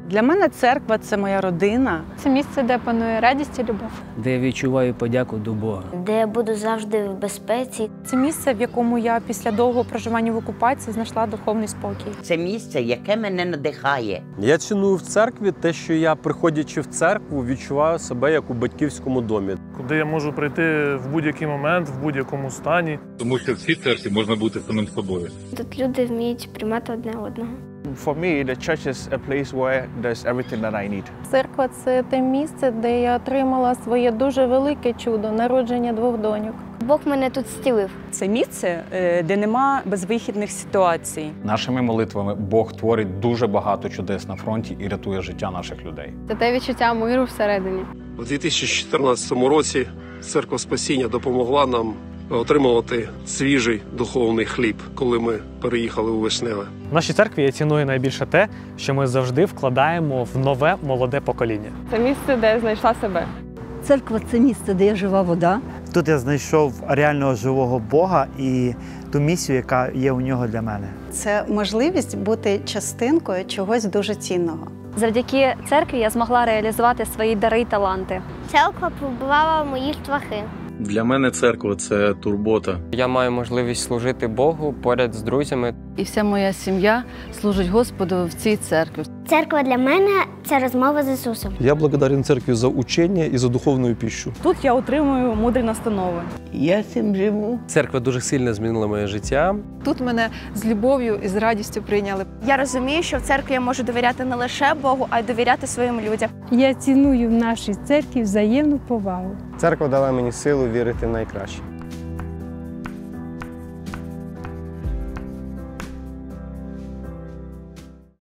Для мене церква – це моя родина. Це місце, де панує радість і любов. Де я відчуваю подяку до Бога. Де я буду завжди в безпеці. Це місце, в якому я після довгого проживання в окупації знайшла духовний спокій. Це місце, яке мене надихає. Я ціную в церкві те, що я, приходячи в церкву, відчуваю себе як у батьківському домі. Куди я можу прийти в будь-який момент, в будь-якому стані. Тому що в цій церкві можна бути самим собою. Тут люди вміють приймати одне одного. For me, the church is a place where there's everything that I need. Церква – це те місце, де я отримала своє дуже велике чудо – народження 2 доньок. Бог мене тут зцілив. Це місце, де нема безвихідних ситуацій. Нашими молитвами Бог творить дуже багато чудес на фронті і рятує життя наших людей. Це те відчуття миру всередині. У 2014 році Церква Спасіння допомогла нам отримувати свіжий духовний хліб, коли ми переїхали у Вишневе. В нашій церкві я ціную найбільше те, що ми завжди вкладаємо в нове молоде покоління. Це місце, де я знайшла себе. Церква – це місце, де є жива вода. Тут я знайшов реального живого Бога і ту місію, яка є у нього для мене. Це можливість бути частинкою чогось дуже цінного. Завдяки церкві я змогла реалізувати свої дари й таланти. Церква побивала мої страхи. Для мене церква – це турбота. Я маю можливість служити Богу поряд з друзями. І вся моя сім'я служить Господу в цій церкві. Церква для мене – це розмова з Ісусом. Я благодарен церкві за учення і за духовну пищу. Тут я отримую мудрі настанови. Я цим живу. Церква дуже сильно змінила моє життя. Тут мене з любов'ю і з радістю прийняли. Я розумію, що в церкві я можу довіряти не лише Богу, а й довіряти своїм людям. Я ціную в нашій церкві взаємну повагу. Церква дала мені силу вірити в найкраще.